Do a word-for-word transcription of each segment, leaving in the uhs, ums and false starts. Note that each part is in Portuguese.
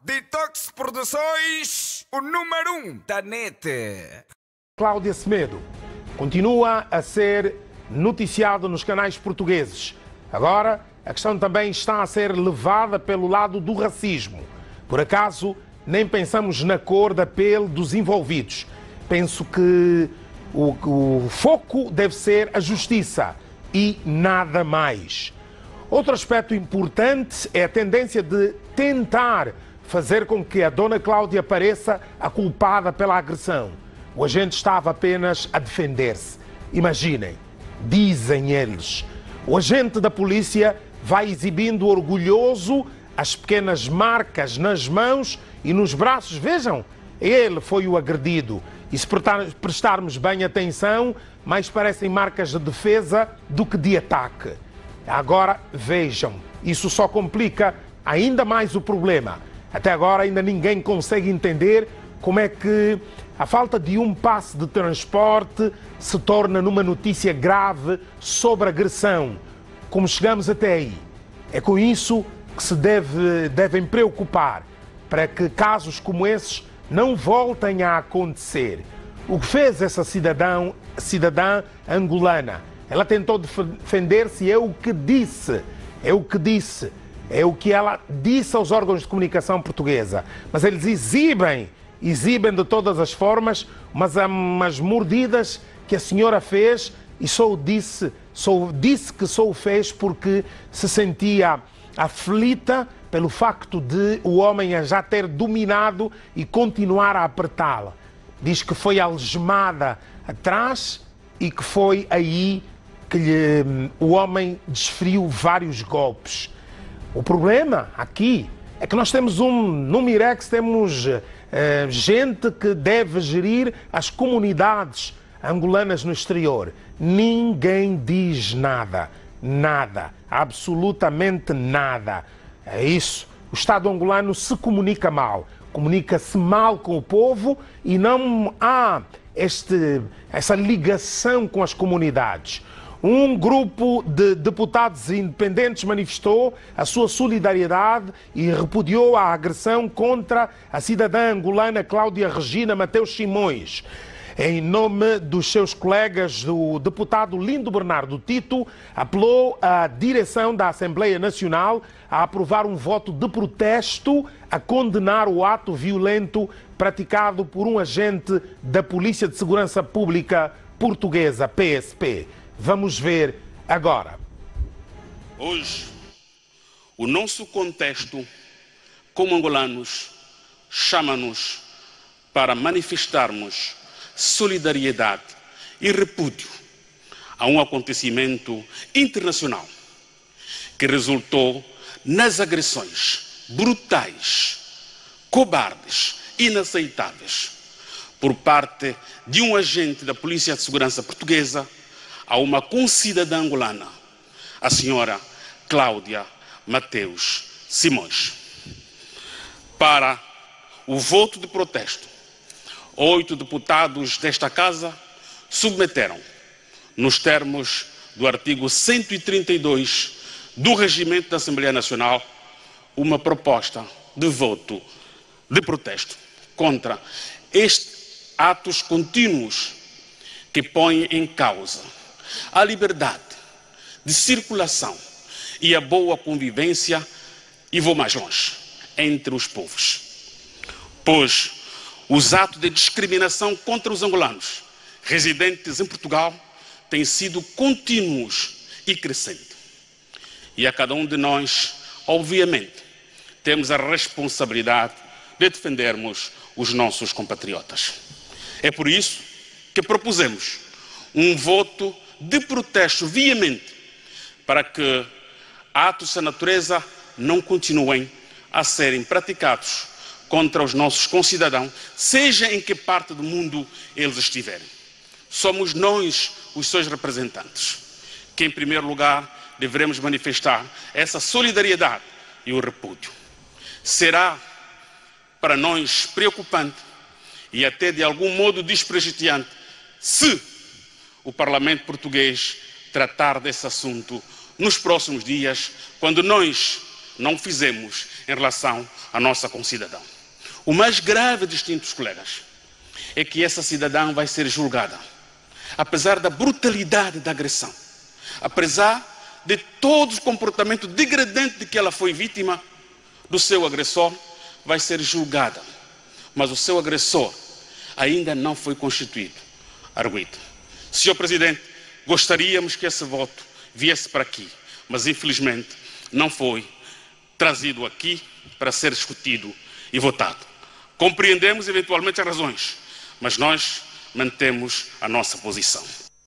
Detox Produções, o número um da net. Cláudia Semedo continua a ser noticiado nos canais portugueses. Agora, a questão também está a ser levada pelo lado do racismo. Por acaso, nem pensamos na cor da pele dos envolvidos. Penso que o, o foco deve ser a justiça e nada mais. Outro aspecto importante é a tendência de tentar fazer com que a dona Cláudia pareça a culpada pela agressão. O agente estava apenas a defender-se. Imaginem, dizem eles. O agente da polícia vai exibindo orgulhoso as pequenas marcas nas mãos e nos braços. Vejam, ele foi o agredido. E se prestarmos bem atenção, mais parecem marcas de defesa do que de ataque. Agora, vejam, isso só complica ainda mais o problema. Até agora ainda ninguém consegue entender como é que a falta de um passe de transporte se torna numa notícia grave sobre agressão. Como chegamos até aí? É com isso que se deve, devem preocupar, para que casos como esses não voltem a acontecer. O que fez essa cidadã, cidadã angolana? Ela tentou defender-se, é o que disse, é o que disse, é o que ela disse aos órgãos de comunicação portuguesa. Mas eles exibem, exibem de todas as formas, mas há umas mordidas que a senhora fez e só disse, só disse que só o fez porque se sentia aflita pelo facto de o homem a já ter dominado e continuar a apertá-la. Diz que foi algemada atrás e que foi aí que lhe, o homem desferiu vários golpes. O problema aqui é que nós temos um, no Mirex temos uh, gente que deve gerir as comunidades angolanas no exterior. Ninguém diz nada, nada, absolutamente nada. É isso. O Estado angolano se comunica mal, comunica-se mal com o povo e não há este, essa ligação com as comunidades. Um grupo de deputados independentes manifestou a sua solidariedade e repudiou a agressão contra a cidadã angolana Cláudia Regina Mateus Simões. Em nome dos seus colegas, o deputado Lindo Bernardo Tito apelou à direção da Assembleia Nacional a aprovar um voto de protesto a condenar o ato violento praticado por um agente da Polícia de Segurança Pública Portuguesa, P S P. Vamos ver agora. Hoje, o nosso contexto como angolanos chama-nos para manifestarmos solidariedade e repúdio a um acontecimento internacional que resultou nas agressões brutais, cobardes, inaceitáveis por parte de um agente da Polícia de Segurança Portuguesa a uma concidadã angolana, a senhora Cláudia Mateus Simões. Para o voto de protesto, oito deputados desta Casa submeteram, nos termos do artigo cento e trinta e dois do Regimento da Assembleia Nacional, uma proposta de voto de protesto contra estes atos contínuos que põem em causa a liberdade de circulação e a boa convivência, e vou mais longe, entre os povos. Pois os atos de discriminação contra os angolanos residentes em Portugal têm sido contínuos e crescentes. E a cada um de nós, obviamente, temos a responsabilidade de defendermos os nossos compatriotas. É por isso que propusemos um voto de protesto veemente para que atos dessa natureza não continuem a serem praticados contra os nossos concidadãos, seja em que parte do mundo eles estiverem. Somos nós os seus representantes, que em primeiro lugar devemos manifestar essa solidariedade e o repúdio. Será para nós preocupante e até de algum modo desprestigiante se o Parlamento português tratar desse assunto nos próximos dias, quando nós não fizemos em relação à nossa concidadã. O mais grave, distintos colegas, é que essa cidadã vai ser julgada, apesar da brutalidade da agressão, apesar de todo o comportamento degradante de que ela foi vítima do seu agressor, vai ser julgada, mas o seu agressor ainda não foi constituído arguido. senhor Presidente, gostaríamos que esse voto viesse para aqui, mas infelizmente não foi trazido aqui para ser discutido e votado. Compreendemos eventualmente as razões, mas nós mantemos a nossa posição.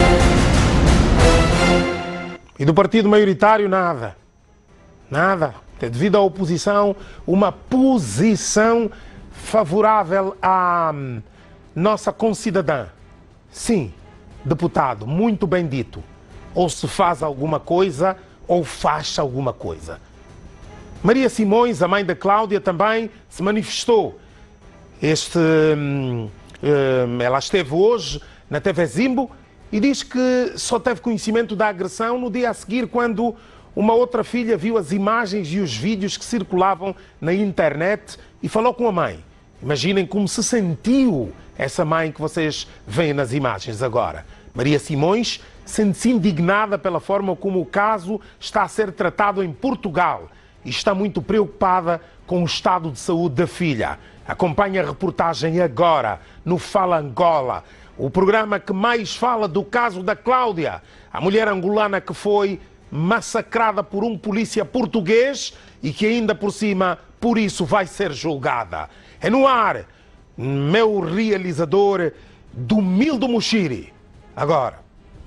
E do partido maioritário, nada. Nada. Devido à oposição, uma posição favorável à nossa concidadã. Sim, deputado, muito bem dito. Ou se faz alguma coisa, ou faz alguma coisa. Maria Simões, a mãe da Cláudia, também se manifestou. Este, hum, hum, ela esteve hoje na T V Zimbo e diz que só teve conhecimento da agressão no dia a seguir, quando uma outra filha viu as imagens e os vídeos que circulavam na internet e falou com a mãe. Imaginem como se sentiu essa mãe que vocês veem nas imagens agora. Maria Simões sente-se indignada pela forma como o caso está a ser tratado em Portugal e está muito preocupada com o estado de saúde da filha. Acompanhe a reportagem agora no Fala Angola, o programa que mais fala do caso da Cláudia, a mulher angolana que foi massacrada por um polícia português e que ainda por cima, por isso, vai ser julgada. É no ar, meu realizador Domildo Mushiri. Agora.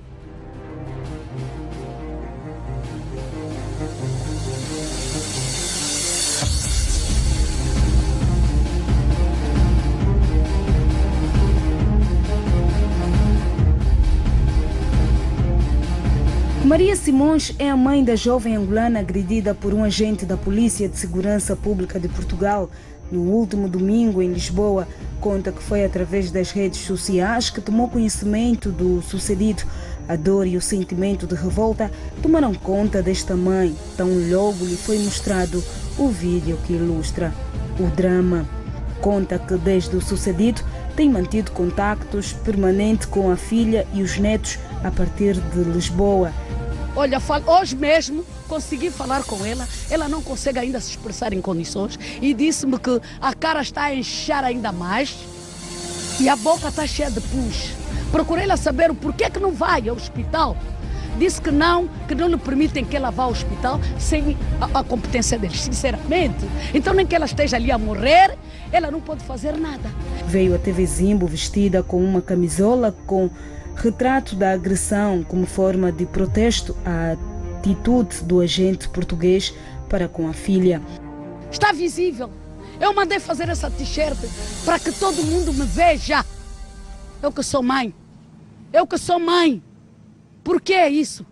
Maria Simões é a mãe da jovem angolana agredida por um agente da Polícia de Segurança Pública de Portugal no último domingo em Lisboa. Conta que foi através das redes sociais que tomou conhecimento do sucedido. A dor e o sentimento de revolta tomaram conta desta mãe, tão logo lhe foi mostrado o vídeo que ilustra o drama. Conta que desde o sucedido tem mantido contactos permanentes com a filha e os netos a partir de Lisboa. Olha, hoje mesmo consegui falar com ela, ela não consegue ainda se expressar em condições e disse-me que a cara está a inchar ainda mais e a boca está cheia de pus. Procurei-la saber o porquê que não vai ao hospital. Disse que não, que não lhe permitem que ela vá ao hospital sem a, a competência deles, sinceramente. Então nem que ela esteja ali a morrer, ela não pode fazer nada. Veio a T V Zimbo vestida com uma camisola com retrato da agressão como forma de protesto à atitude do agente português para com a filha. Está visível. Eu mandei fazer essa t-shirt para que todo mundo me veja. Eu que sou mãe. Eu que sou mãe. Por que isso?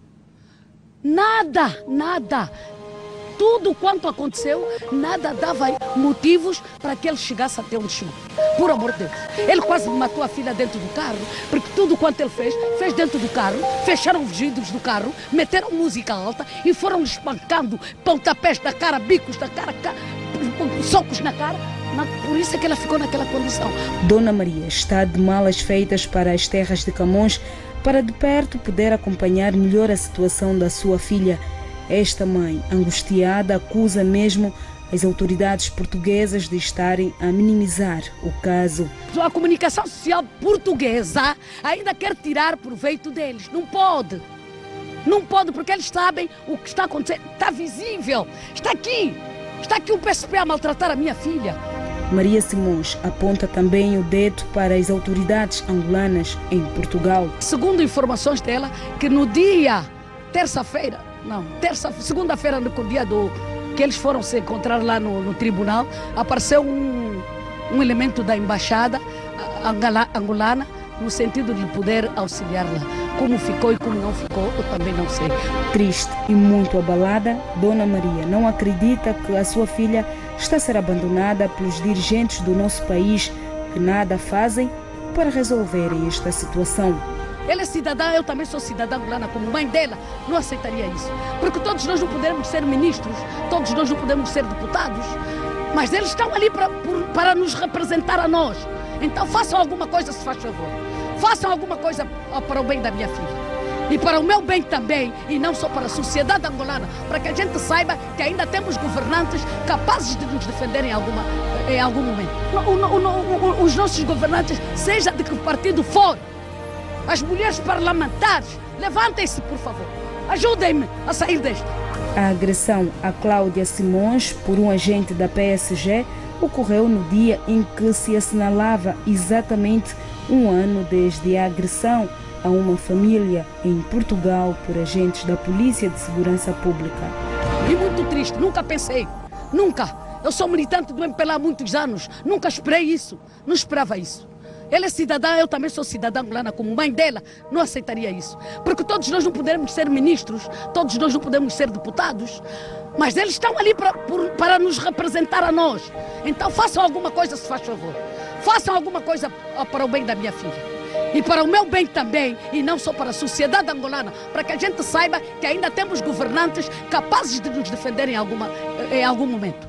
Nada, nada. Tudo quanto aconteceu, nada dava motivos para que ele chegasse até onde chegou. Por amor de Deus. Ele quase matou a filha dentro do carro, porque tudo quanto ele fez, fez dentro do carro, fecharam os vidros do carro, meteram música alta e foram espancando pontapés da cara, bicos da cara, socos na cara. Por isso é que ela ficou naquela condição. Dona Maria está de malas feitas para as terras de Camões para de perto poder acompanhar melhor a situação da sua filha. Esta mãe, angustiada, acusa mesmo as autoridades portuguesas de estarem a minimizar o caso. A comunicação social portuguesa ainda quer tirar proveito deles. Não pode. Não pode, porque eles sabem o que está acontecendo. Está visível. Está aqui. Está aqui o P S P a maltratar a minha filha. Maria Simões aponta também o dedo para as autoridades angolanas em Portugal. Segundo informações dela, que no dia terça-feira, não, terça, segunda-feira, no dia do que eles foram se encontrar lá no, no tribunal, apareceu um, um elemento da embaixada angolana no sentido de poder auxiliá-la. Como ficou e como não ficou, eu também não sei. Triste e muito abalada, Dona Maria não acredita que a sua filha está a ser abandonada pelos dirigentes do nosso país que nada fazem para resolverem esta situação. Ela é cidadã, eu também sou cidadã angolana, como mãe dela, não aceitaria isso. Porque todos nós não podemos ser ministros, todos nós não podemos ser deputados, mas eles estão ali para, por, para nos representar a nós. Então façam alguma coisa, se faz favor. Façam alguma coisa para o bem da minha filha. E para o meu bem também, e não só para a sociedade angolana, para que a gente saiba que ainda temos governantes capazes de nos defender em, alguma, em algum momento. O, o, o, os nossos governantes, seja de que partido for, as mulheres parlamentares, levantem-se, por favor. Ajudem-me a sair deste. A agressão a Cláudia Simões por um agente da P S G ocorreu no dia em que se assinalava exatamente um ano desde a agressão a uma família em Portugal por agentes da Polícia de Segurança Pública. E muito triste, nunca pensei, nunca. Eu sou militante do M P L A há muitos anos, nunca esperei isso, não esperava isso. Ela é cidadã, eu também sou cidadã angolana, como mãe dela, não aceitaria isso. Porque todos nós não podemos ser ministros, todos nós não podemos ser deputados, mas eles estão ali para, por, para nos representar a nós. Então façam alguma coisa, se faz favor. Façam alguma coisa para o bem da minha filha. E para o meu bem também, e não só para a sociedade angolana, para que a gente saiba que ainda temos governantes capazes de nos defender em, alguma, em algum momento.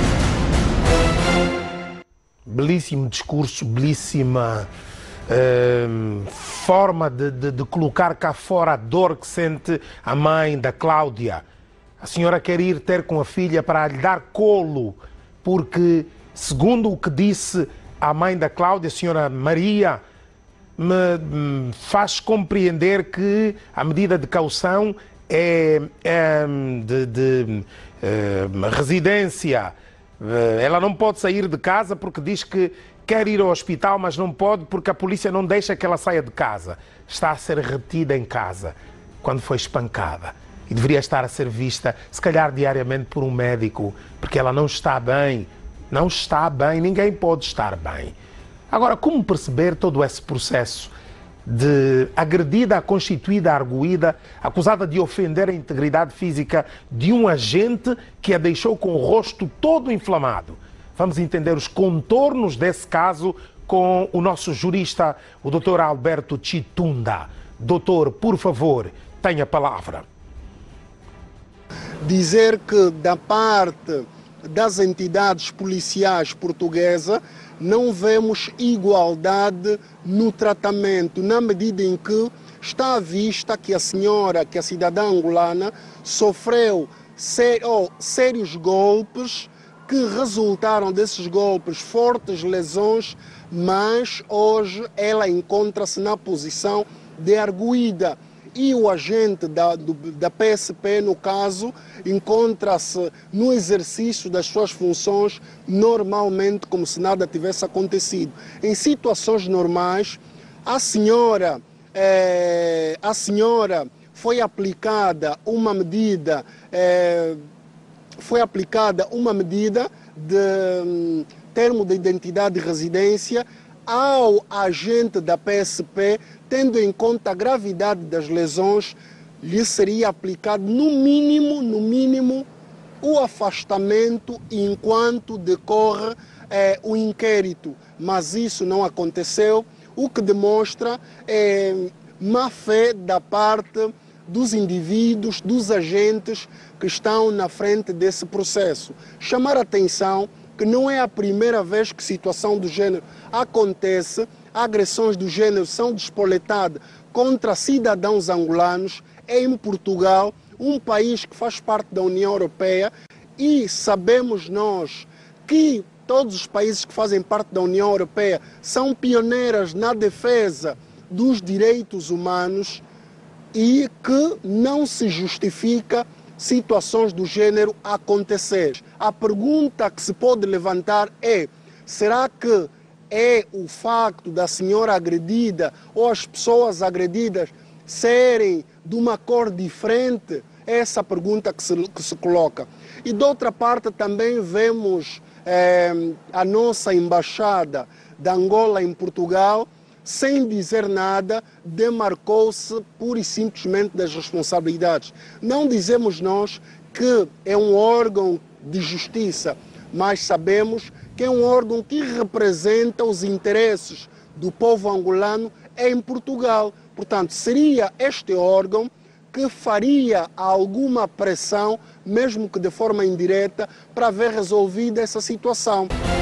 Belíssimo discurso, belíssima uh, forma de, de, de colocar cá fora a dor que sente a mãe da Cláudia. A senhora quer ir ter com a filha para lhe dar colo, porque, segundo o que disse a mãe da Cláudia, a senhora Maria, me faz compreender que a medida de caução é, é de, de é, residência. Ela não pode sair de casa porque diz que quer ir ao hospital, mas não pode porque a polícia não deixa que ela saia de casa. Está a ser retida em casa quando foi espancada. E deveria estar a ser vista, se calhar diariamente, por um médico, porque ela não está bem. Não está bem, ninguém pode estar bem. Agora, como perceber todo esse processo de agredida, constituída, arguída, acusada de ofender a integridade física de um agente que a deixou com o rosto todo inflamado? Vamos entender os contornos desse caso com o nosso jurista, o doutor Alberto Chitunda. Doutor, por favor, tenha a palavra. Dizer que da parte das entidades policiais portuguesas não vemos igualdade no tratamento, na medida em que está à vista que a senhora, que a cidadã angolana, sofreu sé- oh, sérios golpes, que resultaram desses golpes fortes lesões, mas hoje ela encontra-se na posição de arguída. E o agente da, do, da P S P, no caso, encontra-se no exercício das suas funções normalmente, como se nada tivesse acontecido. Em situações normais, a senhora, é, a senhora foi aplicada uma medida, é, foi aplicada uma medida de um, termo de identidade de residência ao agente da P S P, tendo em conta a gravidade das lesões, lhe seria aplicado no mínimo, no mínimo, o afastamento enquanto decorre eh, o inquérito. Mas isso não aconteceu, o que demonstra eh, má fé da parte dos indivíduos, dos agentes que estão na frente desse processo. Chamar a atenção que não é a primeira vez que situação do gênero acontece, agressões do gênero são despoletadas contra cidadãos angolanos em Portugal, um país que faz parte da União Europeia, e sabemos nós que todos os países que fazem parte da União Europeia são pioneiras na defesa dos direitos humanos e que não se justifica situações do gênero acontecer. A pergunta que se pode levantar é: será que é o facto da senhora agredida ou as pessoas agredidas serem de uma cor diferente? É essa pergunta que se, que se coloca. E de outra parte também vemos eh, a nossa embaixada da Angola em Portugal, sem dizer nada, demarcou-se pura e simplesmente das responsabilidades. Não dizemos nós que é um órgão de justiça, mas sabemos que é um órgão que representa os interesses do povo angolano em Portugal. Portanto, seria este órgão que faria alguma pressão, mesmo que de forma indireta, para ver resolvida essa situação.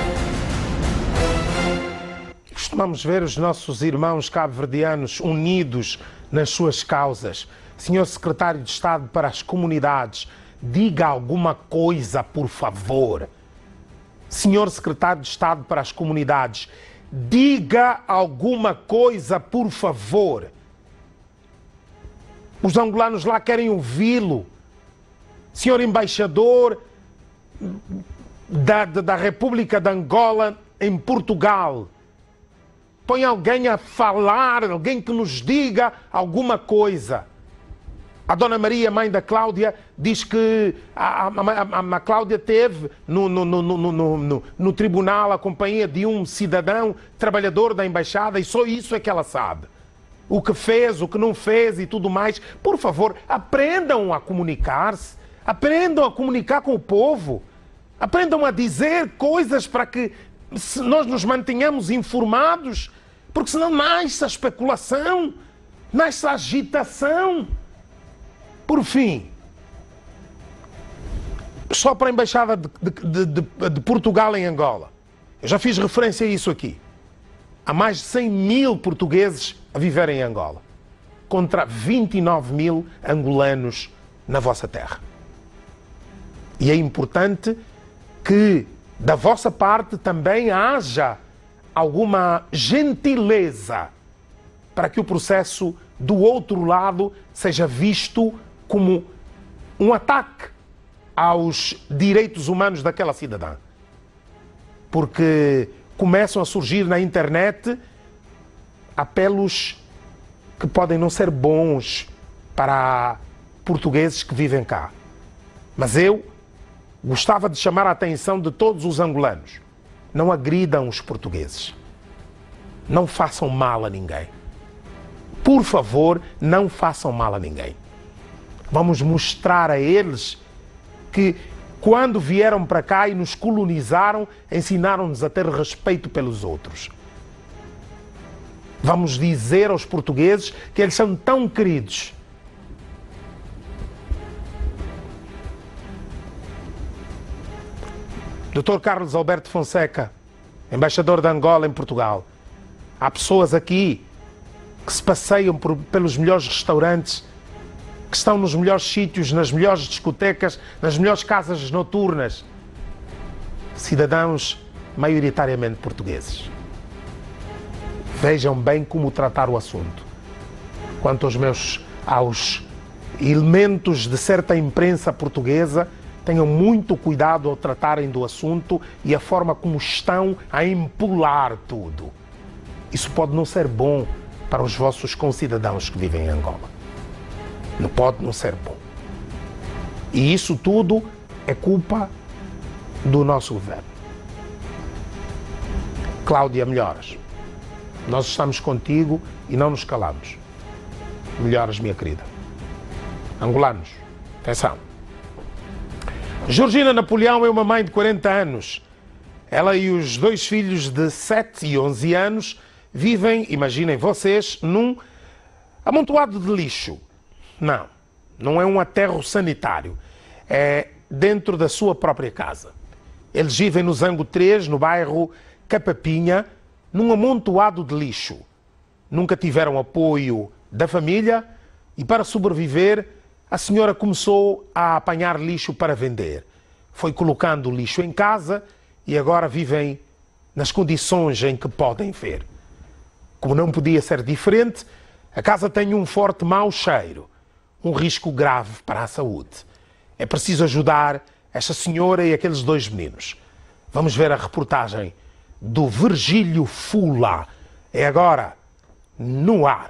Costumamos ver os nossos irmãos cabo-verdianos unidos nas suas causas. Senhor Secretário de Estado para as Comunidades, diga alguma coisa, por favor. Senhor Secretário de Estado para as Comunidades, diga alguma coisa, por favor. Os angolanos lá querem ouvi-lo. Senhor Embaixador da, da República de Angola em Portugal, põe alguém a falar, alguém que nos diga alguma coisa. A Dona Maria, mãe da Cláudia, diz que a, a, a, a Cláudia teve no, no, no, no, no, no, no tribunal a companhia de um cidadão trabalhador da embaixada e só isso é que ela sabe. O que fez, o que não fez e tudo mais. Por favor, aprendam a comunicar-se, aprendam a comunicar com o povo, aprendam a dizer coisas para que nós nos mantenhamos informados, porque senão nasce a especulação, nasce a agitação. Por fim, só para a Embaixada de, de, de, de Portugal em Angola, eu já fiz referência a isso aqui. Há mais de cem mil portugueses a viver em Angola, contra vinte e nove mil angolanos na vossa terra. E é importante que da vossa parte também haja alguma gentileza para que o processo do outro lado seja visto como um ataque aos direitos humanos daquela cidadã. Porque começam a surgir na internet apelos que podem não ser bons para portugueses que vivem cá. Mas eu gostava de chamar a atenção de todos os angolanos. Não agridam os portugueses. Não façam mal a ninguém. Por favor, não façam mal a ninguém. Vamos mostrar a eles que quando vieram para cá e nos colonizaram, ensinaram-nos a ter respeito pelos outros. Vamos dizer aos portugueses que eles são tão queridos. doutor Carlos Alberto Fonseca, embaixador de Angola em Portugal. Há pessoas aqui que se passeiam por, pelos melhores restaurantes, que estão nos melhores sítios, nas melhores discotecas, nas melhores casas noturnas. Cidadãos maioritariamente portugueses. Vejam bem como tratar o assunto. Quanto aos meus, aos elementos de certa imprensa portuguesa, tenham muito cuidado ao tratarem do assunto e a forma como estão a empolar tudo. Isso pode não ser bom para os vossos concidadãos que vivem em Angola. Não pode não ser bom. E isso tudo é culpa do nosso governo. Cláudia, melhoras. Nós estamos contigo e não nos calamos. Melhoras, minha querida. Angolanos, atenção. Georgina Napoleão é uma mãe de quarenta anos. Ela e os dois filhos de sete e onze anos vivem, imaginem vocês, num amontoado de lixo. Não, não é um aterro sanitário. É dentro da sua própria casa. Eles vivem no Zango três, no bairro Capapinha, num amontoado de lixo. Nunca tiveram apoio da família e, para sobreviver, a senhora começou a apanhar lixo para vender. Foi colocando lixo em casa e agora vivem nas condições em que podem ver. Como não podia ser diferente, a casa tem um forte mau cheiro, um risco grave para a saúde. É preciso ajudar esta senhora e aqueles dois meninos. Vamos ver a reportagem do Virgílio Fula. É agora, no ar.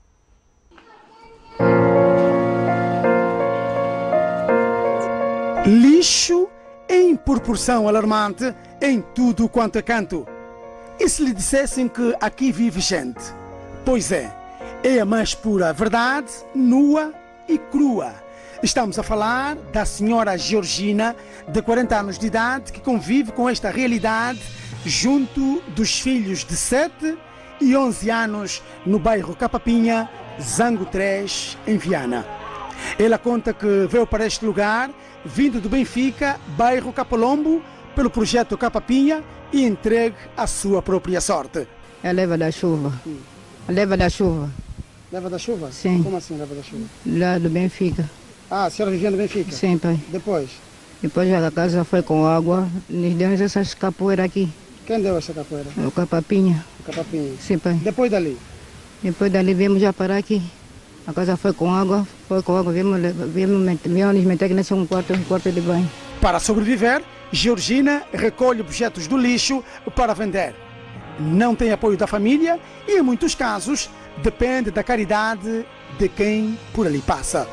Lixo em proporção alarmante em tudo quanto é canto. E se lhe dissessem que aqui vive gente? Pois é, é a mais pura verdade, nua e crua. Estamos a falar da senhora Georgina, de quarenta anos de idade, que convive com esta realidade junto dos filhos de sete e onze anos no bairro Capapinha, Zango três, em Viana. Ela conta que veio para este lugar, vindo do Benfica, bairro Capolombo, pelo projeto Capapinha e entregue à sua própria sorte. É a leva da chuva. A leva da chuva. Leva da chuva? Sim. Como assim leva da chuva? Lá do Benfica. Ah, a senhora vivia no Benfica? Sim, pai. Depois? Depois a casa foi com água, nos demos essas capoeiras aqui. Quem deu essa capoeira? O Capapinha. O Capapinha. Sim, pai. Depois dali? Depois dali viemos já parar aqui. A casa foi com água, foi com água, viemos, viemos, viemos nos meter aqui nesse um quarto, um quarto de banho. Para sobreviver, Georgina recolhe objetos do lixo para vender. Não tem apoio da família e, em muitos casos, depende da caridade de quem por ali passa.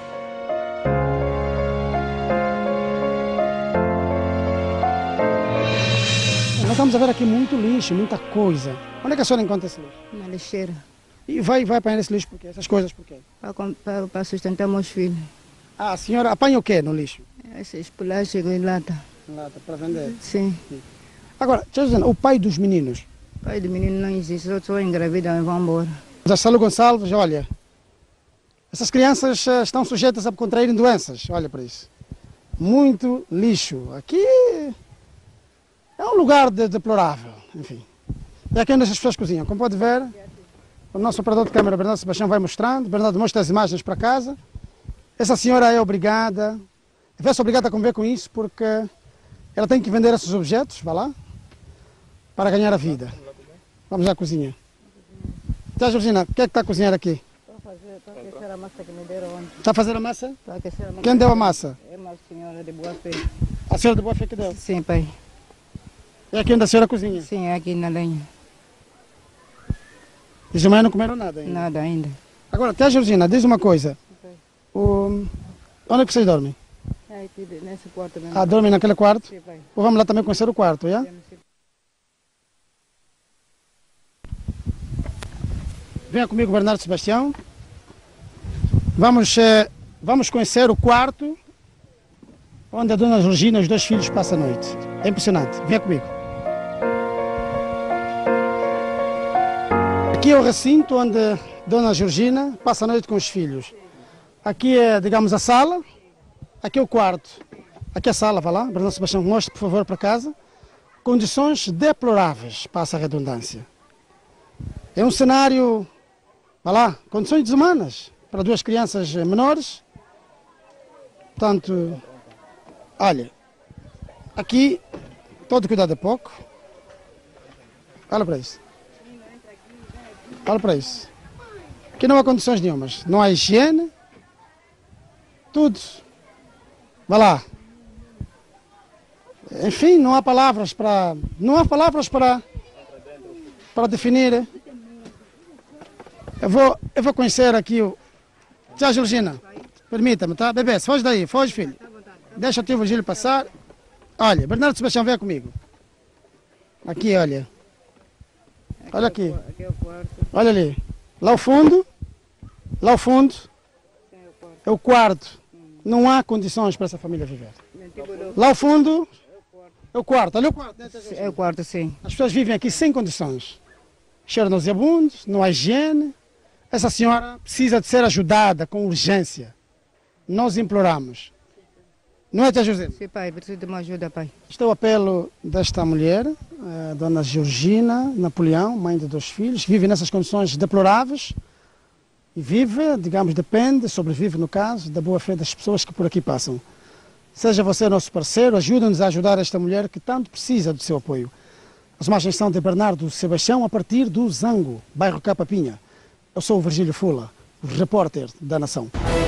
Nós estamos a ver aqui muito lixo, muita coisa. Onde é que a senhora encontra esse lixo? Na lixeira. E vai, vai apanhar esse lixo por quê? Essas coisas por quê? Para, para sustentar meus filhos. Ah, a senhora apanha o quê no lixo? Esses plásticos e lata. Lata, para vender? Sim. Sim. Agora, deixa eu dizer, o pai dos meninos? O pai do menino não existe, eu sou engravida e vou embora. Salo Gonçalves, olha, essas crianças estão sujeitas a contraírem doenças, olha para isso. Muito lixo. Aqui é um lugar de, deplorável, enfim. É aqui onde as pessoas cozinham. Como pode ver, o nosso operador de câmera, Bernardo Sebastião, vai mostrando. Bernardo mostra as imagens para casa. Essa senhora é obrigada, vê-se obrigada a conviver com isso, porque ela tem que vender esses objetos, vá lá, para ganhar a vida. Vamos à cozinha. Tia Georgina, o que é que está a cozinhar aqui? Estou a fazer, estou a aquecer a massa que me deram ontem. Está a fazer a massa? Estou a aquecer a massa. Quem deu a massa? É uma senhora de boa fé. A senhora de boa fé que deu? Sim, pai. É aqui onde a senhora cozinha? Sim, é aqui na lenha. E de manhã não comeram nada ainda? Nada ainda. Agora, tia Georgina, diz uma coisa. O... Onde é que vocês dormem? É aqui nesse quarto mesmo. Ah, dormem naquele quarto? Sim, pai. Ou vamos lá também conhecer o quarto, já? Venha comigo, Bernardo Sebastião. Vamos, eh, vamos conhecer o quarto onde a dona Georgina e os dois filhos passam a noite. É impressionante. Venha comigo. Aqui é o recinto onde a dona Georgina passa a noite com os filhos. Aqui é, digamos, a sala. Aqui é o quarto. Aqui é a sala, vá lá. Bernardo Sebastião, mostre, por favor, para casa. Condições deploráveis, passa a redundância. É um cenário, vá lá, condições desumanas para duas crianças menores. Portanto, olha, aqui todo cuidado é pouco. Olha para isso. Olha para isso. Aqui não há condições nenhumas. Não há higiene. Tudo. Vá lá. Enfim, não há palavras para. Não há palavras para. Para definir. Eu vou, eu vou conhecer aqui o. Tia Georgina, permita-me, tá? Bebê, foge daí, foge, filho. Deixa o tio Virgílio passar. Olha, Bernardo Sebastião, vem comigo. Aqui, olha. Olha aqui. Olha ali. Lá ao fundo. Lá ao fundo. É o quarto. Não há condições para essa família viver. Lá ao fundo. É o quarto. Olha o quarto. Né? É o quarto, sim. As pessoas vivem aqui sem condições. Cheiro nauseabundo, não há higiene. Essa senhora precisa de ser ajudada com urgência. Nós imploramos. Não é, tia José? Sim, pai, preciso de uma ajuda, pai. Este é o apelo desta mulher, a dona Georgina Napoleão, mãe de dois filhos, vive nessas condições deploráveis e vive, digamos, depende, sobrevive no caso, da boa fé das pessoas que por aqui passam. Seja você nosso parceiro, ajude-nos a ajudar esta mulher que tanto precisa do seu apoio. As imagens são de Bernardo Sebastião a partir do Zango, bairro Capapinha. Eu sou o Virgílio Fula, o repórter da Nação.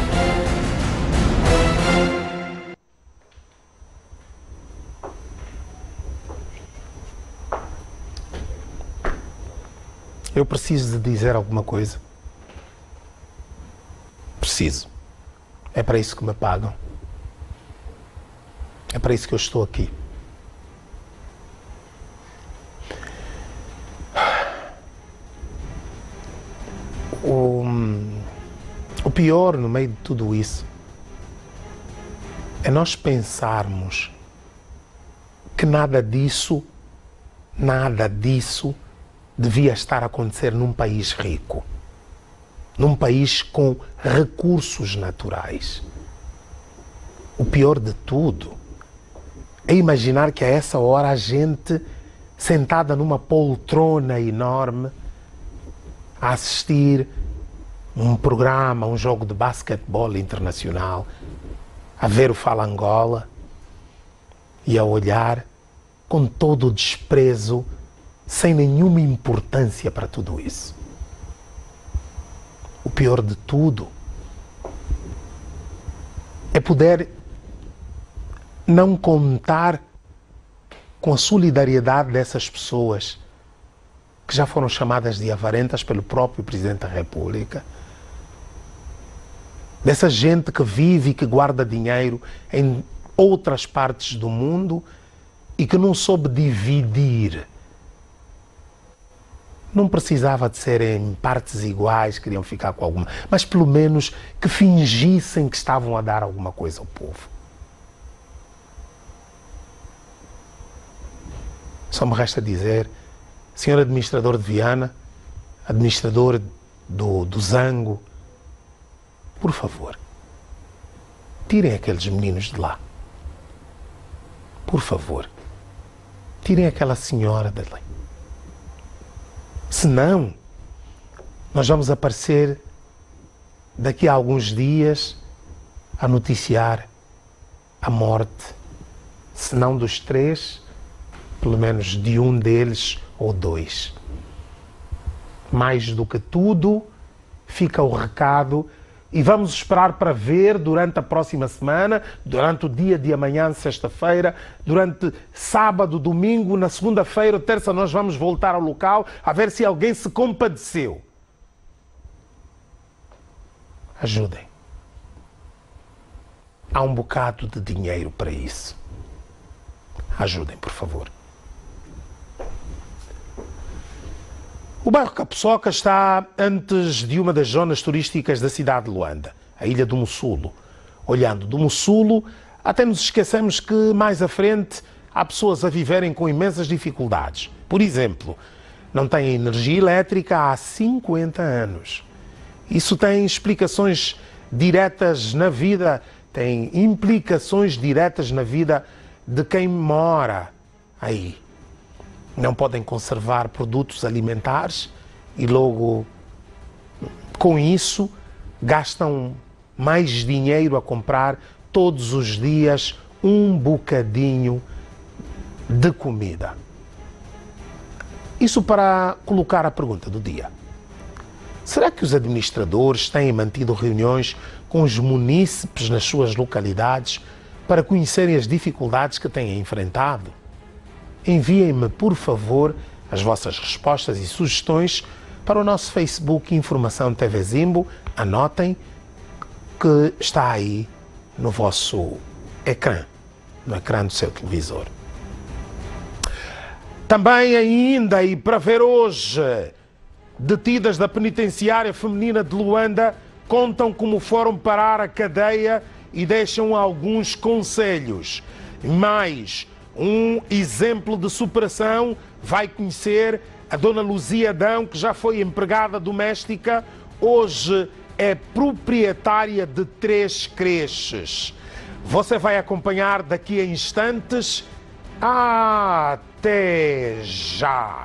Eu preciso de dizer alguma coisa. Preciso. É para isso que me pagam. É para isso que eu estou aqui. O, o pior no meio de tudo isso é nós pensarmos que nada disso, nada disso devia estar a acontecer num país rico. num país com recursos naturais. O pior de tudo é imaginar que a essa hora a gente, sentada numa poltrona enorme, a assistir um programa, um jogo de basquetebol internacional, a ver o Fala Angola e a olhar com todo o desprezo, sem nenhuma importância para tudo isso. O pior de tudo é poder não contar com a solidariedade dessas pessoas que já foram chamadas de avarentas pelo próprio Presidente da República, dessa gente que vive e que guarda dinheiro em outras partes do mundo e que não soube dividir. Não precisava de ser em partes iguais, queriam ficar com alguma, mas pelo menos que fingissem que estavam a dar alguma coisa ao povo. Só me resta dizer, senhor administrador de Viana, administrador do, do Zango, por favor, tirem aqueles meninos de lá. Por favor, tirem aquela senhora dali. Senão, nós vamos aparecer daqui a alguns dias a noticiar a morte, se não dos três, pelo menos de um deles ou dois. Mais do que tudo, fica o recado e vamos esperar para ver durante a próxima semana, durante o dia de amanhã, sexta-feira, durante sábado, domingo, na segunda-feira, terça, nós vamos voltar ao local a ver se alguém se compadeceu. Ajudem. Há um bocado de dinheiro para isso. Ajudem, por favor. O bairro Capoçoca está antes de uma das zonas turísticas da cidade de Luanda, a Ilha do Mussulo. Olhando do Mussulo, até nos esquecemos que mais à frente há pessoas a viverem com imensas dificuldades. Por exemplo, não têm energia elétrica há cinquenta anos. Isso tem explicações diretas na vida, tem implicações diretas na vida de quem mora aí. Não podem conservar produtos alimentares e logo com isso gastam mais dinheiro a comprar todos os dias um bocadinho de comida. Isso para colocar a pergunta do dia. Será que os administradores têm mantido reuniões com os munícipes nas suas localidades para conhecerem as dificuldades que têm enfrentado? Enviem-me, por favor, as vossas respostas e sugestões para o nosso Facebook Informação T V Zimbo. Anotem que está aí no vosso ecrã, no ecrã do seu televisor. Também ainda, e para ver hoje, detidas da penitenciária feminina de Luanda contam como foram parar a cadeia e deixam alguns conselhos. Mais um exemplo de superação vai conhecer a dona Luzia Adão, que já foi empregada doméstica, hoje é proprietária de três creches. Você vai acompanhar daqui a instantes. Até já!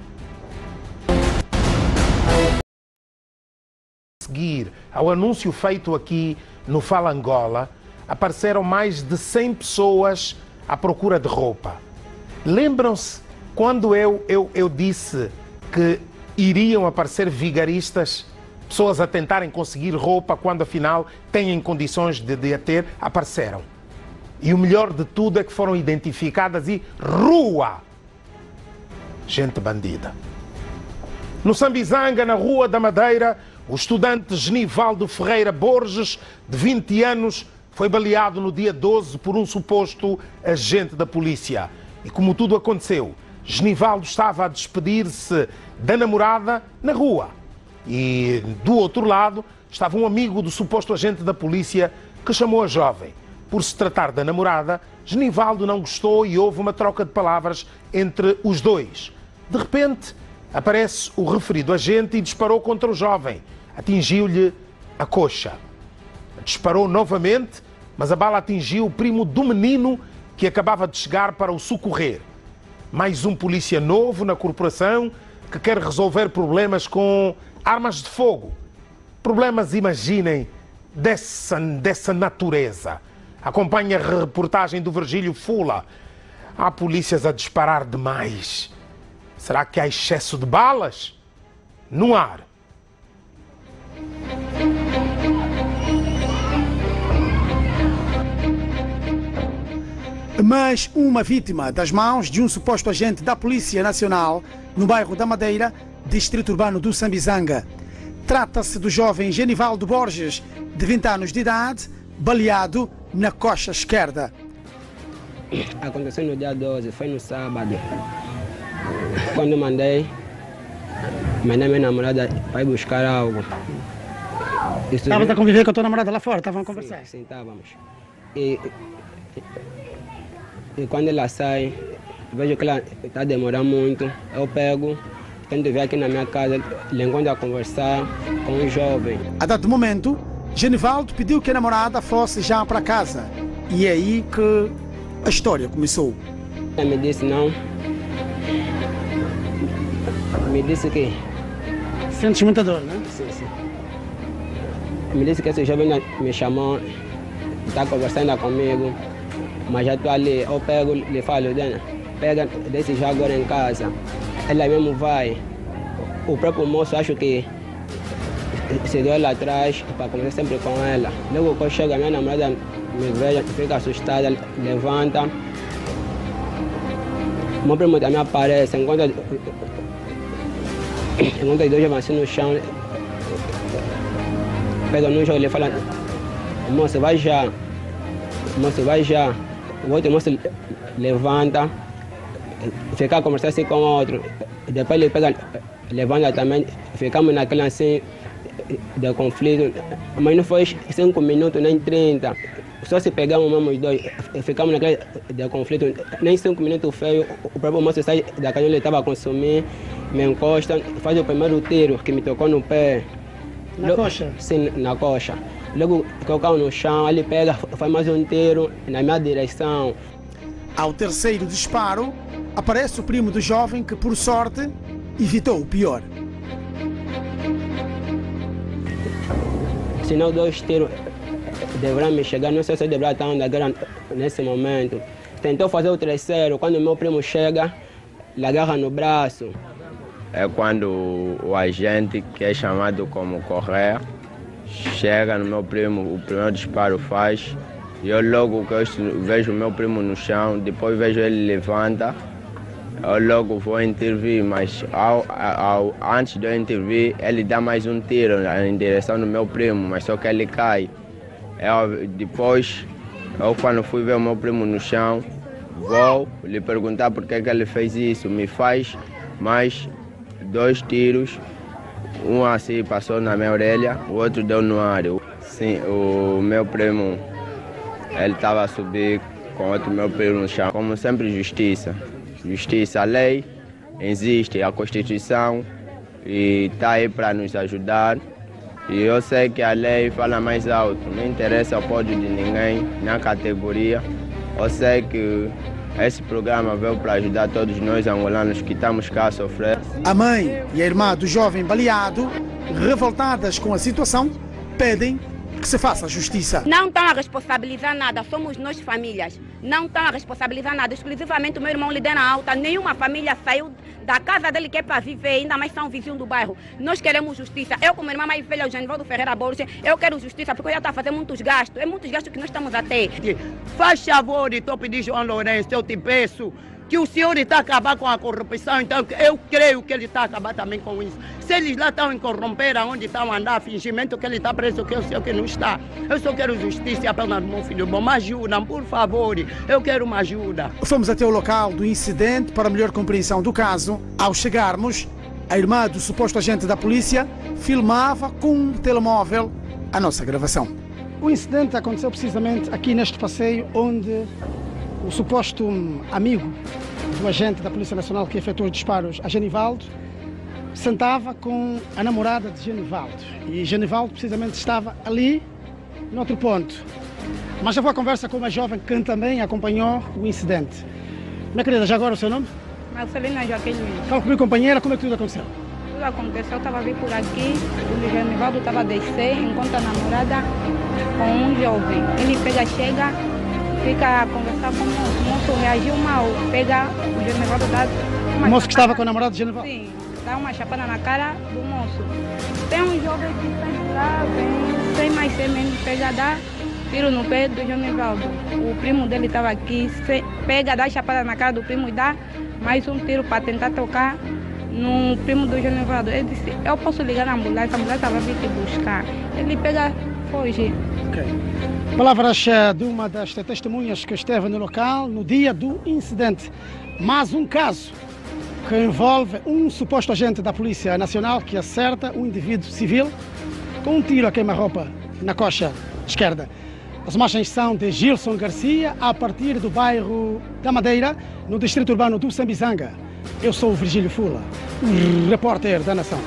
Seguir ao anúncio feito aqui no Fala Angola, apareceram mais de cem pessoas à procura de roupa. Lembram-se quando eu, eu, eu disse que iriam aparecer vigaristas, pessoas a tentarem conseguir roupa quando afinal têm condições de, de a ter? Apareceram. E o melhor de tudo é que foram identificadas e rua! Gente bandida. No Sambizanga, na Rua da Madeira, o estudante Genivaldo Ferreira Borges, de vinte anos, foi baleado no dia doze por um suposto agente da polícia. E como tudo aconteceu, Genivaldo estava a despedir-se da namorada na rua. E do outro lado estava um amigo do suposto agente da polícia que chamou a jovem. Por se tratar da namorada, Genivaldo não gostou e houve uma troca de palavras entre os dois. De repente, aparece o referido agente e disparou contra o jovem, atingiu-lhe a coxa. Disparou novamente, mas a bala atingiu o primo do menino que acabava de chegar para o socorrer. Mais um polícia novo na corporação que quer resolver problemas com armas de fogo. Problemas, imaginem, dessa, dessa natureza. Acompanhe a reportagem do Virgílio Fula. Há polícias a disparar demais. Será que há excesso de balas? No ar. Mais uma vítima das mãos de um suposto agente da Polícia Nacional no bairro da Madeira, distrito urbano do Sambizanga. Trata-se do jovem Genivaldo Borges, de vinte anos de idade, baleado na coxa esquerda. Aconteceu no dia doze, foi no sábado. Quando mandei, mandei minha namorada para ir buscar algo. Estavas a conviver com a tua namorada lá fora? Estavam a conversar? Sim, sim, estávamos. E, e, e quando ela sai, vejo que ela está demorando muito. Eu pego, tento vir aqui na minha casa, lhe encontro a conversar com um jovem. A dado momento, Genivaldo pediu que a namorada fosse já para casa. E é aí que a história começou. Ela me disse não. Me disse que... Sentes muita dor, não é? Sim, sim. Me disse que esse jovem me chamou, está conversando comigo, mas já estou ali. Eu pego, lhe falo, Dana, pega, desce já agora em casa. Ela mesmo vai. O próprio moço, acho que se deu lá atrás para conversar sempre com ela. Logo que eu chego, a minha namorada me vê, fica assustada, levanta. O meu primo também aparece, encontra, encontra dois jovens assim no chão. Pega no jogo e ele fala, moço, vai já, moço, vai já. O outro moço levanta, fica a conversar assim com o outro. Depois ele pega, levanta também, ficamos naquela assim de conflito. Mas não foi cinco minutos, nem trinta. Só se pegamos mesmo os dois, ficamos naquele de conflito. Nem cinco minutos feio, o próprio moço sai da casa onde ele estava a consumir, me encosta, faz o primeiro tiro que me tocou no pé. Na coxa? Sim, na coxa. Logo que eu caio no chão, ele pega, faz mais um tiro na minha direção. Ao terceiro disparo, aparece o primo do jovem que, por sorte, evitou o pior. Se não dois tiros deverão me chegar, não sei se eu deveria estar onde agora nesse momento. Tentou fazer o terceiro, quando o meu primo chega, ele agarra no braço. É quando o agente, que é chamado como Correia, chega no meu primo, o primeiro disparo faz. E eu logo que eu vejo o meu primo no chão, depois vejo ele levanta, eu logo vou intervir, mas ao, ao, antes de eu intervir, ele dá mais um tiro em direção do meu primo, mas só que ele cai. Eu, depois, eu quando fui ver o meu primo no chão, vou lhe perguntar por que, que ele fez isso, me faz mais dois tiros, um assim passou na minha orelha, o outro deu no ar. Sim, o meu primo, ele estava a subir com outro meu primo no chão. Como sempre, justiça. Justiça, a lei existe, a Constituição, e está aí para nos ajudar. E eu sei que a lei fala mais alto, não interessa o pódio de ninguém, na categoria. Eu sei que esse programa veio para ajudar todos nós angolanos que estamos cá a sofrer. A mãe e a irmã do jovem baleado, revoltadas com a situação, pedem que se faça justiça. Não estão a responsabilizar nada, somos nós famílias. Não estão a responsabilizar nada, exclusivamente o meu irmão lhe deu na alta. Nenhuma família saiu da casa dele que é para viver, ainda mais são vizinhos do bairro. Nós queremos justiça. Eu, como irmã mais velha, o Genivaldo Ferreira Borges, eu quero justiça porque eu já estou a fazer muitos gastos. É muitos gastos que nós estamos a ter. Faz favor, estou pedindo João Lourenço, eu te peço que o senhor está a acabar com a corrupção, então eu creio que ele está a acabar também com isso. Se eles lá estão em corromper, aonde estão a andar, fingimento que ele está preso, que eu sei que não está. Eu só quero justiça apenas do meu filho bom. Me ajudam, por favor, eu quero uma ajuda. Fomos até o local do incidente para melhor compreensão do caso. Ao chegarmos, a irmã do suposto agente da polícia filmava com um telemóvel a nossa gravação. O incidente aconteceu precisamente aqui neste passeio, onde o suposto amigo do agente da Polícia Nacional que efetuou os disparos a Genivaldo sentava com a namorada de Genivaldo. E Genivaldo precisamente estava ali, no outro ponto. Mas já vou a conversa com uma jovem que também acompanhou o incidente. Minha querida, já agora o seu nome? Marcelina Joaquim Luiz. Fala comigo, companheira, como é que tudo aconteceu? Tudo aconteceu, eu estava vir por aqui, o Genivaldo estava a descer, encontra a namorada com um jovem. Ele pega, chega, fica a conversar com o moço. O moço reagiu mal, pega o Genivaldo, dá uma O moço que chapada. estava com a namorada de Genivaldo? Sim, dá uma chapada na cara do moço. Tem um jovem que sai lá, vem, sem mais sem menos, pega, dá tiro no pé do Genivaldo. O primo dele estava aqui, se, pega, dá chapada na cara do primo e dá mais um tiro para tentar tocar no primo do Genivaldo. Ele disse, eu posso ligar na ambulância, a ambulância vai vir te buscar. Ele pega, foge. Ok. Palavras eh, de uma das testemunhas que esteve no local no dia do incidente. Mais um caso que envolve um suposto agente da Polícia Nacional que acerta um indivíduo civil com um tiro a queima-roupa na coxa esquerda. As imagens são de Gilson Garcia, a partir do bairro da Madeira, no distrito urbano do Sambizanga. Eu sou o Virgílio Fula, o repórter da Nação.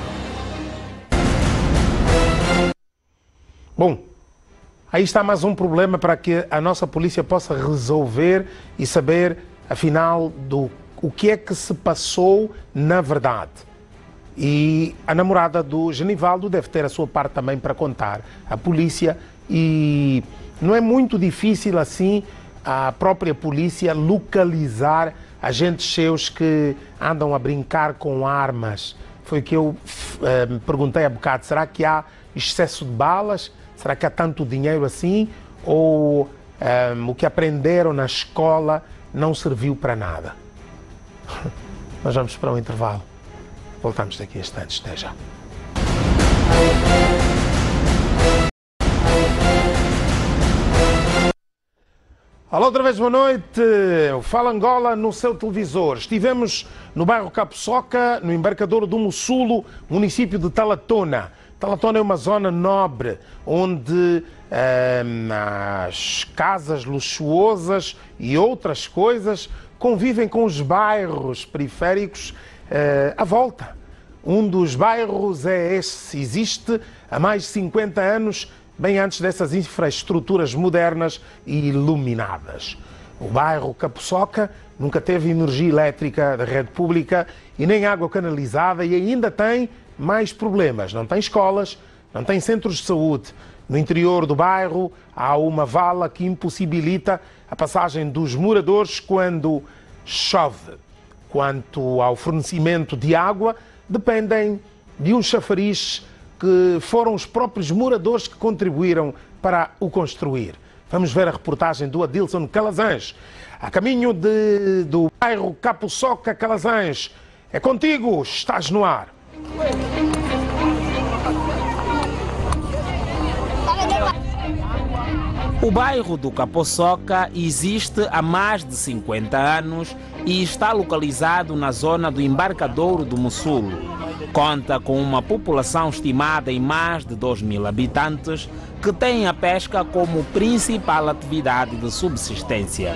Bom, aí está mais um problema para que a nossa polícia possa resolver e saber, afinal, do o que é que se passou na verdade. E a namorada do Genivaldo deve ter a sua parte também para contar à polícia, e não é muito difícil assim a própria polícia localizar agentes seus que andam a brincar com armas. Foi o que eu eh, me perguntei há bocado, será que há excesso de balas? Será que há tanto dinheiro assim? Ou eh, o que aprenderam na escola não serviu para nada? Nós vamos para um intervalo. Voltamos daqui a instantes, até já. Alô, outra vez boa noite. Fala Angola no seu televisor. Estivemos no bairro Capoçoca, no embarcador do Mussulo, município de Talatona. Talatona é uma zona nobre, onde eh, as casas luxuosas e outras coisas convivem com os bairros periféricos eh, à volta. Um dos bairros é esse, existe há mais de cinquenta anos, bem antes dessas infraestruturas modernas e iluminadas. O bairro Capoçoca nunca teve energia elétrica da rede pública e nem água canalizada, e ainda tem mais problemas. Não tem escolas, não tem centros de saúde. No interior do bairro há uma vala que impossibilita a passagem dos moradores quando chove. Quanto ao fornecimento de água, dependem de um chafariz que foram os próprios moradores que contribuíram para o construir. Vamos ver a reportagem do Adilson Calazans, a caminho de, do bairro Capoçoca, Calazans. É contigo, estás no ar. O bairro do Capoçoca existe há mais de cinquenta anos e está localizado na zona do embarcadouro do Mussulo. Conta com uma população estimada em mais de dois mil habitantes, que tem a pesca como principal atividade de subsistência.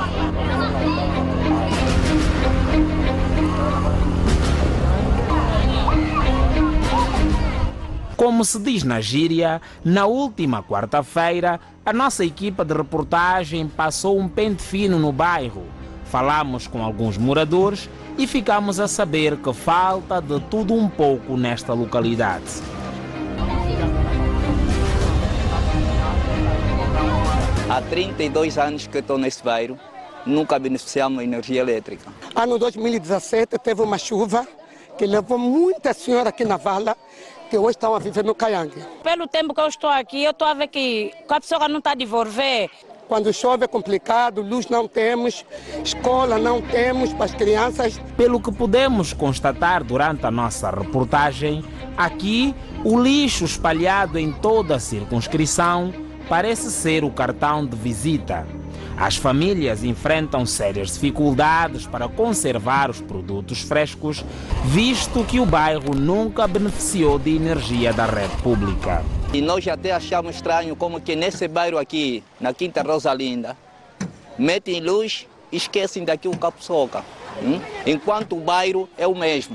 Como se diz na gíria, na última quarta-feira, a nossa equipa de reportagem passou um pente fino no bairro. Falamos com alguns moradores e ficamos a saber que falta de tudo um pouco nesta localidade. Há trinta e dois anos que estou nesse bairro, nunca beneficiamos de energia elétrica. Ano dois mil e dezessete teve uma chuva que levou muita senhora aqui na vala, que hoje estão a viver no Caiangue. Pelo tempo que eu estou aqui, eu estou a ver que a pessoa não está a devolver. Quando chove é complicado, luz não temos, escola não temos para as crianças. Pelo que podemos constatar durante a nossa reportagem, aqui o lixo espalhado em toda a circunscrição parece ser o cartão de visita. As famílias enfrentam sérias dificuldades para conservar os produtos frescos, visto que o bairro nunca beneficiou de energia da rede pública. E nós até achamos estranho como que nesse bairro aqui, na Quinta Rosalinda, metem luz e esquecem daqui o Capoçoca, hum? enquanto o bairro é o mesmo.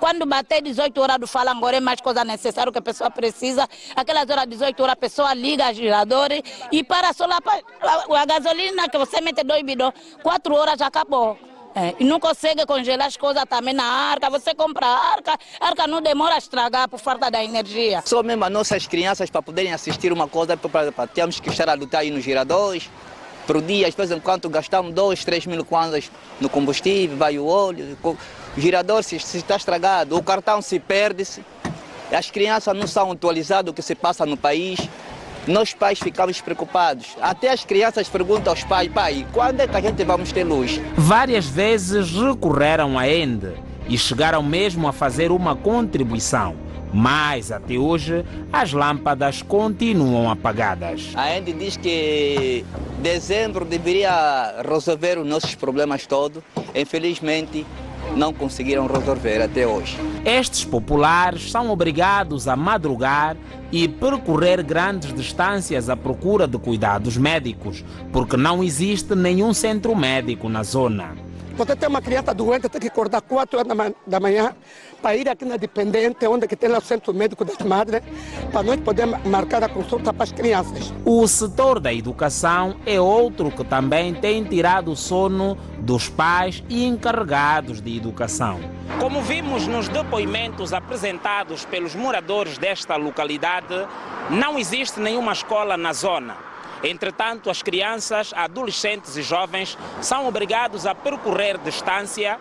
Quando bater dezoito horas do fala agora é mais coisa necessária que a pessoa precisa. Aquelas horas dezoito horas a pessoa liga a giradores e para só lá a, a gasolina que você mete dois bidões, quatro horas já acabou. É, e não consegue congelar as coisas também na arca. Você compra a arca, a arca não demora a estragar por falta da energia. Só mesmo as nossas crianças para poderem assistir uma coisa, pra, pra, temos que estar a lutar aí nos giradores. Por dia, às vezes, enquanto gastamos dois, três mil kwanzas no combustível, vai o óleo, o girador se, se está estragado, o cartão se perde-se, as crianças não são atualizadas do que se passa no país. Nós pais ficamos preocupados. Até as crianças perguntam aos pais, pai, quando é que a gente vamos ter luz? Várias vezes recorreram à E N D e chegaram mesmo a fazer uma contribuição. Mas até hoje as lâmpadas continuam apagadas. A E N D diz que dezembro deveria resolver os nossos problemas todos. Infelizmente, não conseguiram resolver até hoje. Estes populares são obrigados a madrugar e percorrer grandes distâncias à procura de cuidados médicos, porque não existe nenhum centro médico na zona. Você tem uma criança doente, tem que acordar quatro horas da manhã para ir aqui na Dependente, onde que tem o centro médico das madres, para nós podermos marcar a consulta para as crianças. O setor da educação é outro que também tem tirado o sono dos pais e encarregados de educação. Como vimos nos depoimentos apresentados pelos moradores desta localidade, não existe nenhuma escola na zona. Entretanto, as crianças, adolescentes e jovens são obrigados a percorrer distância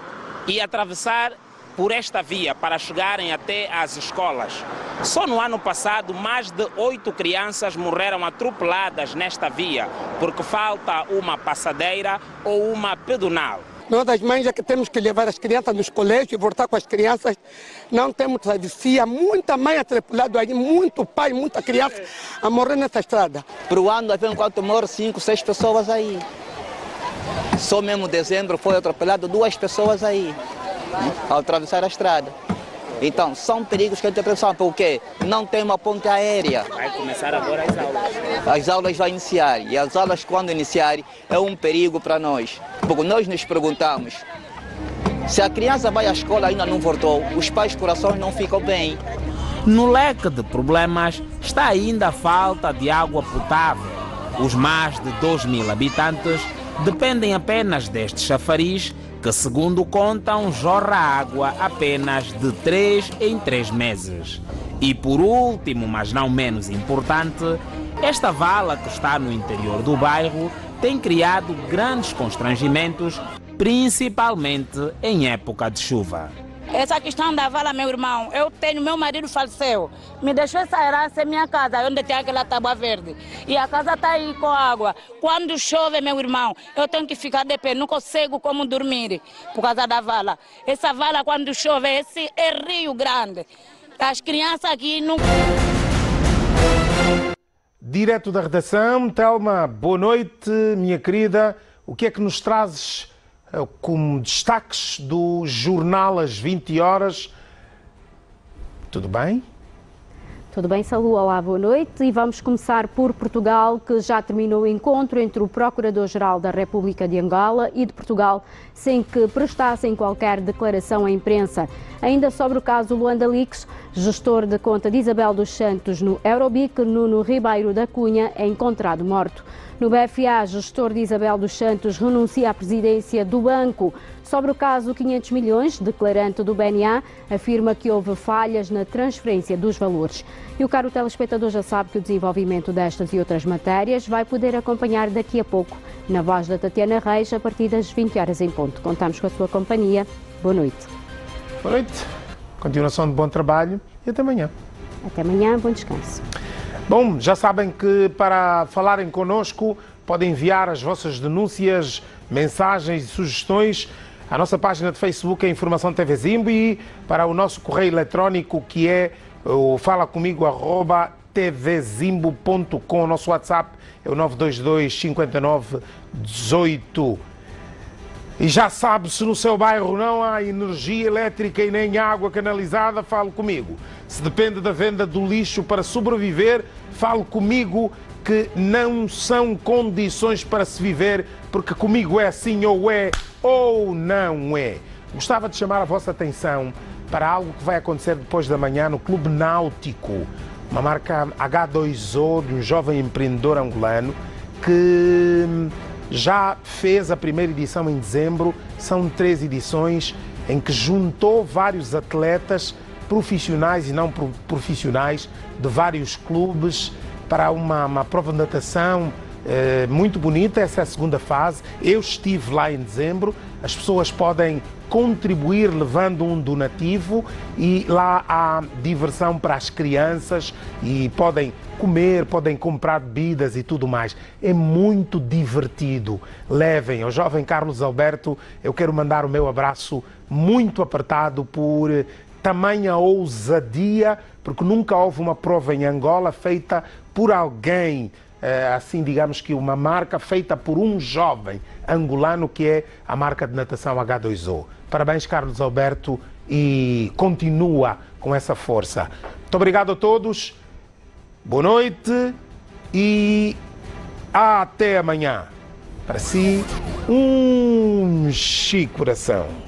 e atravessar por esta via para chegarem até às escolas. Só no ano passado, mais de oito crianças morreram atropeladas nesta via, porque falta uma passadeira ou uma pedonal. Nós, as mães, é que temos que levar as crianças nos colégios e voltar com as crianças. Não temos travessia. Muita mãe atropelada aí, muito pai, muita criança a morrer nessa estrada. Para o ano, enquanto moram cinco, seis pessoas aí. Só mesmo em dezembro foi atropelado duas pessoas aí, ao atravessar a estrada. Então, são perigos que a gente pensa, porque não tem uma ponte aérea. Vai começar agora as aulas. As aulas vão iniciar, e as aulas, quando iniciarem, é um perigo para nós. Porque nós nos perguntamos, se a criança vai à escola e ainda não voltou, os pais corações não ficam bem. No leque de problemas está ainda a falta de água potável. Os mais de dois mil habitantes dependem apenas deste chafariz, que, segundo contam, jorra água apenas de três em três meses. E por último, mas não menos importante, esta vala que está no interior do bairro tem criado grandes constrangimentos, principalmente em época de chuva. Essa questão da vala, meu irmão, eu tenho, meu marido faleceu, me deixou essa herança em minha casa, onde tem aquela tábua verde. E a casa está aí com água. Quando chove, meu irmão, eu tenho que ficar de pé, não consigo como dormir por causa da vala. Essa vala, quando chove, esse é rio grande. As crianças aqui não... Direto da redação, Telma, boa noite, minha querida. O que é que nos trazes como destaques do jornal às vinte horas? Tudo bem? Tudo bem, Salu? Olá, boa noite. E vamos começar por Portugal, que já terminou o encontro entre o Procurador-Geral da República de Angola e de Portugal, sem que prestassem qualquer declaração à imprensa. Ainda sobre o caso Luanda Leaks, gestor de conta de Isabel dos Santos no Eurobic, Nuno Ribeiro da Cunha, é encontrado morto. No B F A, gestor de Isabel dos Santos renuncia à presidência do banco. Sobre o caso quinhentos milhões, declarante do B N A afirma que houve falhas na transferência dos valores. E o caro telespectador já sabe que o desenvolvimento destas e outras matérias vai poder acompanhar daqui a pouco na voz da Tatiana Reis, a partir das vinte horas em ponto. Contamos com a sua companhia. Boa noite. Boa noite. Continuação de bom trabalho e até amanhã. Até amanhã, bom descanso. Bom, já sabem que para falarem connosco podem enviar as vossas denúncias, mensagens e sugestões à nossa página de Facebook, a Informação T V Zimbo, e para o nosso correio eletrónico, que é o fala comigo arroba t v zimbo ponto com. O nosso WhatsApp é o nove dois dois, cinco nove um oito. E já sabe, se no seu bairro não há energia elétrica e nem água canalizada, fale comigo. Se depende da venda do lixo para sobreviver, fale comigo, que não são condições para se viver, porque comigo é assim, ou é ou não é. Gostava de chamar a vossa atenção para algo que vai acontecer depois da manhã no Clube Náutico, uma marca H dois O de um jovem empreendedor angolano que já fez a primeira edição em dezembro. São três edições em que juntou vários atletas profissionais e não profissionais de vários clubes para uma, uma prova de natação eh, muito bonita. Essa é a segunda fase. Eu estive lá em dezembro. As pessoas podem contribuir levando um donativo e lá há diversão para as crianças e podem comer, podem comprar bebidas e tudo mais. É muito divertido. Levem. Ao jovem Carlos Alberto, eu quero mandar o meu abraço muito apertado por tamanha ousadia, porque nunca houve uma prova em Angola feita por alguém, assim digamos que uma marca feita por um jovem angolano, que é a marca de natação H dois O. Parabéns, Carlos Alberto, e continua com essa força. Muito obrigado a todos, boa noite e até amanhã. Para si, um chicoração.